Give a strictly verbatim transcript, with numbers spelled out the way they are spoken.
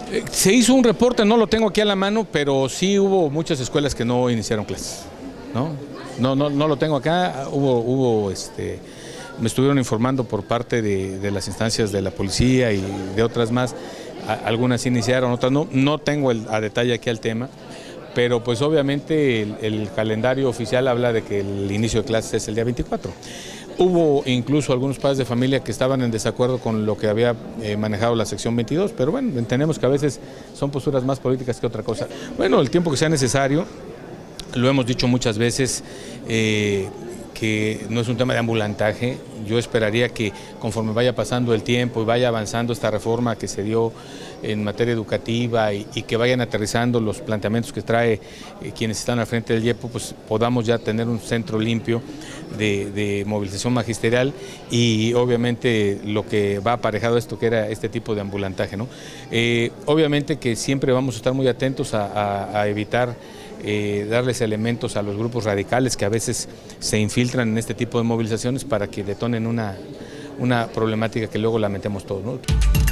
Se hizo un reporte, no lo tengo aquí a la mano, pero sí hubo muchas escuelas que no iniciaron clases, ¿no? No, no, no lo tengo acá, hubo, hubo este, me estuvieron informando por parte de, de las instancias de la policía y de otras más, a, algunas iniciaron, otras no, no tengo el, a detalle aquí el tema, pero pues obviamente el, el calendario oficial habla de que el inicio de clases es el día veinticuatro. Hubo incluso algunos padres de familia que estaban en desacuerdo con lo que había eh, manejado la sección veintidós, pero bueno, entendemos que a veces son posturas más políticas que otra cosa. Bueno, el tiempo que sea necesario, lo hemos dicho muchas veces, eh, que no es un tema de ambulantaje. Yo esperaría que conforme vaya pasando el tiempo y vaya avanzando esta reforma que se dio en materia educativa y, y que vayan aterrizando los planteamientos que trae eh, quienes están al frente del IEPO, pues podamos ya tener un centro limpio de, de movilización magisterial y obviamente lo que va aparejado a esto, que era este tipo de ambulantaje, ¿no? Eh, obviamente que siempre vamos a estar muy atentos a, a, a evitar Eh, darles elementos a los grupos radicales que a veces se infiltran en este tipo de movilizaciones para que detonen una, una problemática que luego lamentemos todos, ¿no?